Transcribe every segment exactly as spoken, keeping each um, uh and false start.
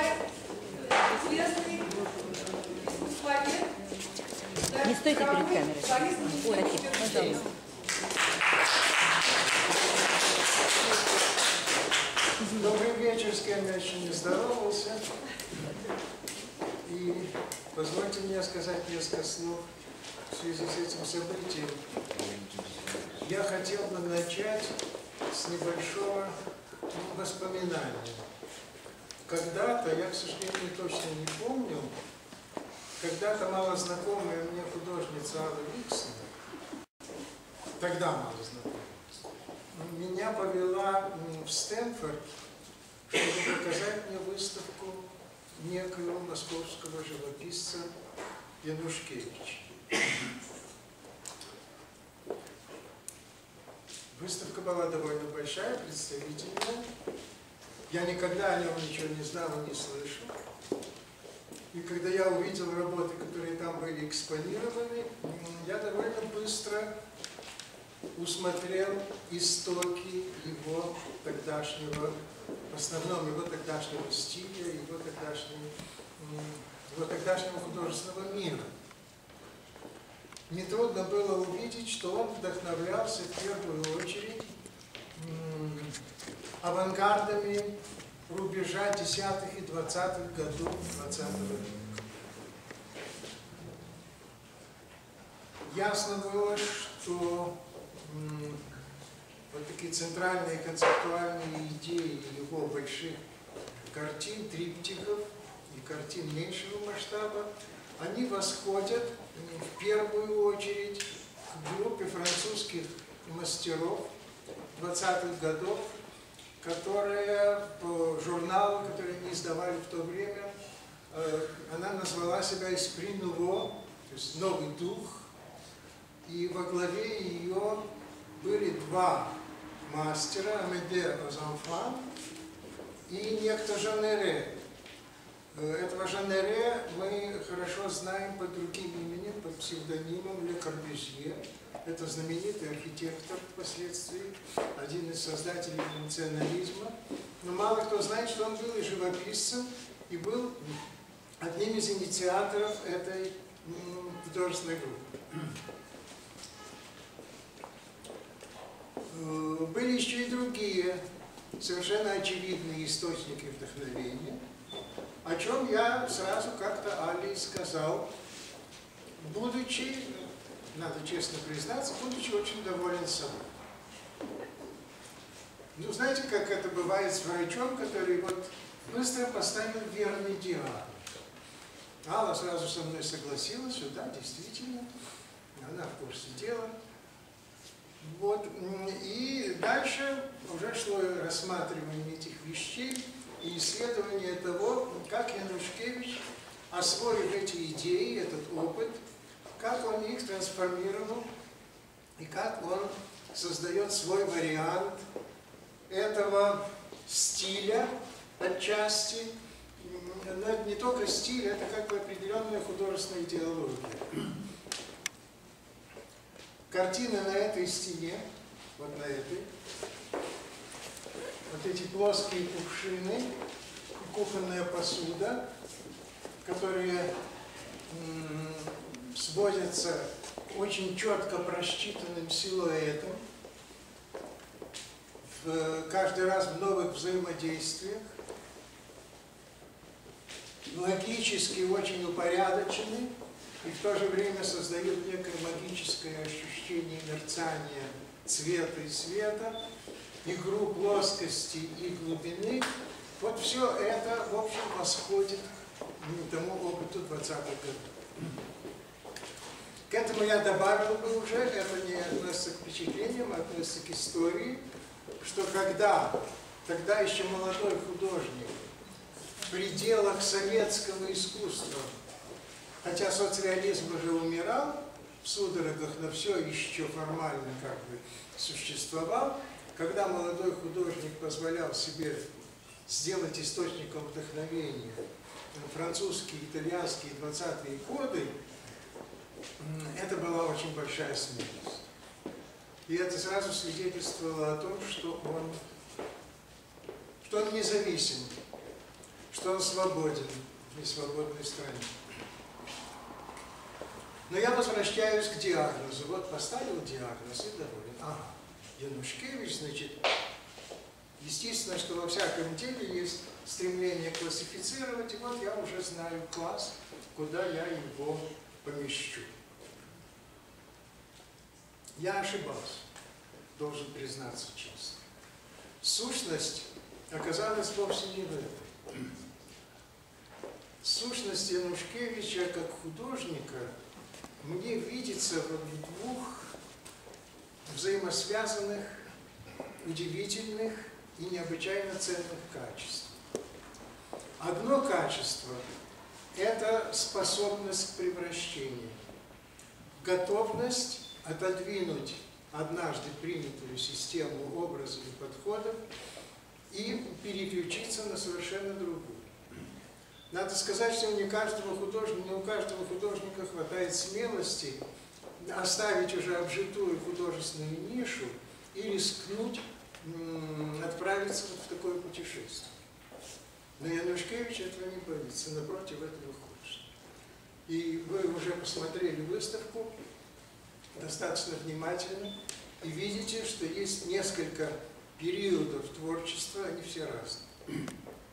встречать известный искусствовед. Не стойте перед камерой. Ой, пожалуйста. Добрый вечер, с кем я еще не здоровался. И позвольте мне сказать несколько слов в связи с этим событием. Я хотел бы начать с небольшого воспоминания. Когда-то, я, к сожалению, точно не помню, когда-то малознакомая мне художница Алла Виксен, тогда малознакомая, меня повела в Стэнфорд, чтобы показать мне выставку некоего московского живописца Янушкевича. Выставка была довольно большая, представительная. Я никогда о нем ничего не знал и не слышал. И когда я увидел работы, которые там были экспонированы, я довольно быстро усмотрел истоки его тогдашнего, в основном его тогдашнего стиля, его тогдашнего, его тогдашнего художественного мира. Нетрудно было увидеть, что он вдохновлялся в первую очередь авангардами рубежа десятых и двадцатых годов двадцатого века. Ясно было, что м, вот такие центральные концептуальные идеи его больших картин, триптихов и картин меньшего масштаба, они восходят в первую очередь к группе французских мастеров двадцатых годов, которая по журналу, который они издавали в то время, она назвала себя «Esprit Nouveau», то есть «Новый дух», и во главе ее были два мастера, Амедée Озанфан и некто Жанере. Этого Жанере мы хорошо знаем под другим именем, под псевдонимом Ле Корбюзье. Это знаменитый архитектор впоследствии, один из создателей национализма. Но мало кто знает, что он был и живописцем, и был одним из инициаторов этой художественной группы. Были еще и другие совершенно очевидные источники вдохновения, о чем я сразу как-то Али сказал, будучи, надо честно признаться, будучи очень доволен собой. Ну, знаете, как это бывает с врачом, который вот быстро поставил верный диагноз. Алла сразу со мной согласилась, что да, действительно, она в курсе дела. Вот, и дальше уже шло рассматривание этих вещей и исследование того, как Янушкевич, освоив эти идеи, этот опыт, как он их трансформировал и как он создает свой вариант этого стиля отчасти. Но это не только стиль, это как бы определенная художественная идеология. Картины на этой стене, вот на этой, вот эти плоские кувшины, кухонная посуда, которые сводятся к очень четко просчитанным силуэтам, в, каждый раз в новых взаимодействиях, логически очень упорядочены, и в то же время создают некое магическое ощущение мерцания цвета и света, игру плоскости и глубины. Вот все это, в общем, восходит к тому опыту двадцатых годов. К этому я добавил бы уже, это не относится к впечатлениям, а относится к истории, что когда, тогда еще молодой художник, в пределах советского искусства, хотя соцреализм уже умирал в судорогах, но все еще формально как бы существовал, когда молодой художник позволял себе сделать источником вдохновения французские, итальянские двадцатые годы, это была очень большая смелость. И это сразу свидетельствовало о том, что он, что он независим, что он свободен в несвободной стране. Но я возвращаюсь к диагнозу. Вот поставил диагноз и доволен. Ага, Янушкевич, значит, естественно, что во всяком деле есть стремление классифицировать, и вот я уже знаю класс, куда я его помещу. Я ошибался, должен признаться честно. Сущность оказалась вовсе не в этом. Сущность Янушкевича как художника мне видится в двух взаимосвязанных, удивительных и необычайно ценных качествах. Одно качество – это способность к превращению, готовность отодвинуть однажды принятую систему образов и подходов и переключиться на совершенно другую. Надо сказать, что не, каждого художника, не у каждого художника хватает смелости оставить уже обжитую художественную нишу и рискнуть отправиться в такое путешествие. Но Янушкевич этого не боится, напротив, этого хочет. И вы уже посмотрели выставку достаточно внимательно и видите, что есть несколько периодов творчества, они все разные.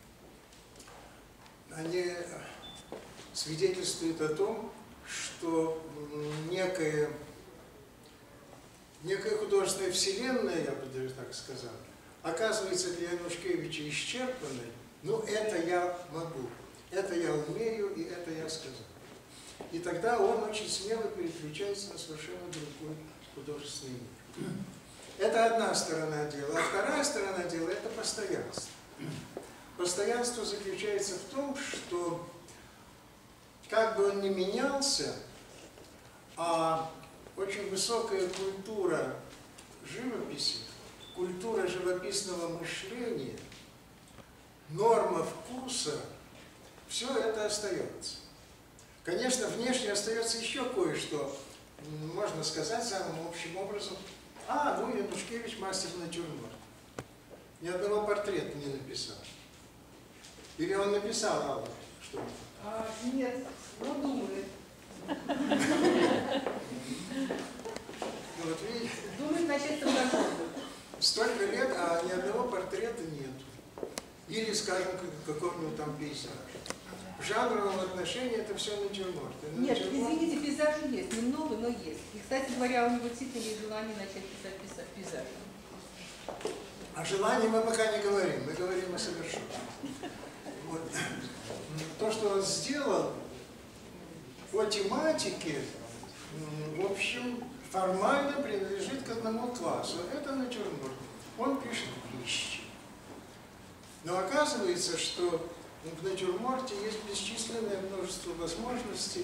Они свидетельствуют о том, что некая, некая художественная вселенная, я бы даже так сказал, оказывается для Янушкевича исчерпанной. Ну, это я могу, это я умею, и это я сказал. И тогда он очень смело переключается на совершенно другой художественный мир. Это одна сторона дела. А вторая сторона дела – это постоянство. Постоянство заключается в том, что как бы он ни менялся, а очень высокая культура живописи, культура живописного мышления, норма вкуса, все это остается. Конечно, внешне остается еще кое-что, можно сказать самым общим образом. А, ну, Янушкевич мастер натюрморт. Ни одного портрета не написал. Или он написал, Алла, что? А, нет, но думает. Вот видите? Думает начать с работы. Столько лет, а ни одного портрета нету. Или, скажем, какого-нибудь там пейзажа. В жанровом отношении это все натюрморты. Нет, извините, пейзажи есть, немного, но есть. И, кстати говоря, у него действительно есть желание начать писать пейзажи. О желании мы пока не говорим, мы говорим о совершенстве. Вот. То, что он сделал по тематике, в общем, формально принадлежит к одному классу. Это натюрморт. Он пишет вещи. Но оказывается, что в натюрморте есть бесчисленное множество возможностей,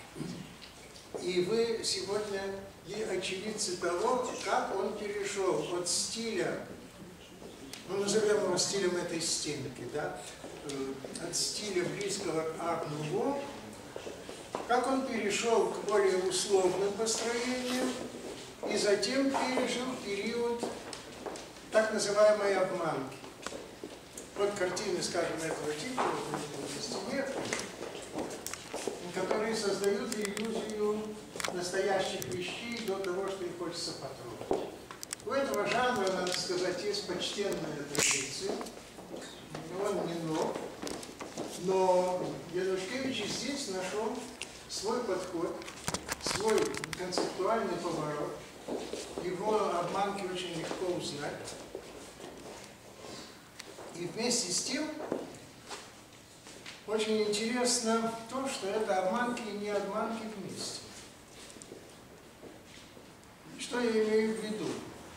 и вы сегодня и очевидцы того, как он перешел от стиля, ну, назовем его стилем этой стенки, да, от стиля близкого к арт-нуво, как он перешел к более условным построениям, и затем пережил период так называемой обманки. Вот картины, скажем, этого типа, вот на стене, которые создают иллюзию настоящих вещей до того, что их хочется потрогать. У этого жанра, надо сказать, есть почтенная традиция, он не нов, но Янушкевич здесь нашел свой подход, свой концептуальный поворот, его обманки очень легко узнать. И вместе с тем очень интересно то, что это обманки и не обманки вместе. Что я имею в виду?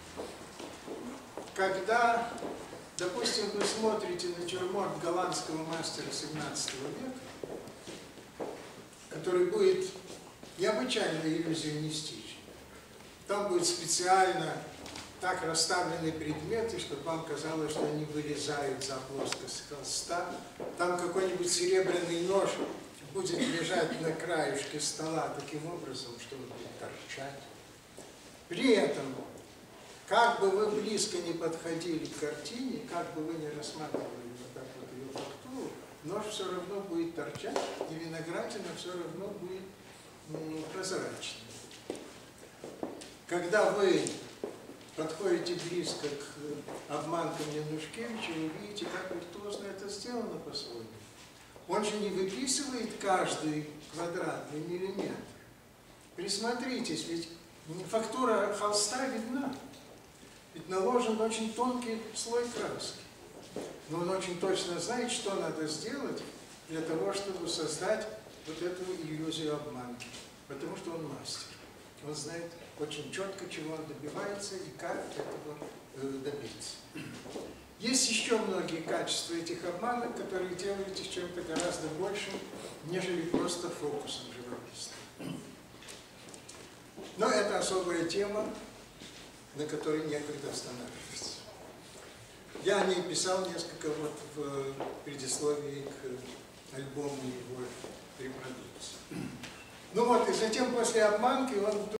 Когда, допустим, вы смотрите натюрморт голландского мастера семнадцатого века, который будет необычайно иллюзионистичен, там будет специально так расставлены предметы, чтобы вам казалось, что они вылезают за плоскость холста. Там какой-нибудь серебряный нож будет лежать на краешке стола таким образом, что он будет торчать. При этом, как бы вы близко не подходили к картине, как бы вы не рассматривали вот так вот ее фактуру, нож все равно будет торчать, и виноградина все равно будет м, прозрачной. Когда вы подходите близко к обманкам Янушкевича, вы видите, как виртуозно это сделано по-своему. Он же не выписывает каждый квадратный миллиметр. Присмотритесь, ведь фактура холста видна. Ведь наложен очень тонкий слой краски. Но он очень точно знает, что надо сделать для того, чтобы создать вот эту иллюзию обманки. Потому что он мастер. Он знает очень четко, чего он добивается и как этого добиться. Есть еще многие качества этих обманок, которые делают их чем-то гораздо большим, нежели просто фокусом живописным. Но это особая тема, на которой некогда останавливаться. Я о ней писал несколько вот в предисловии к альбому его репродукции. Ну вот, и затем после обманки он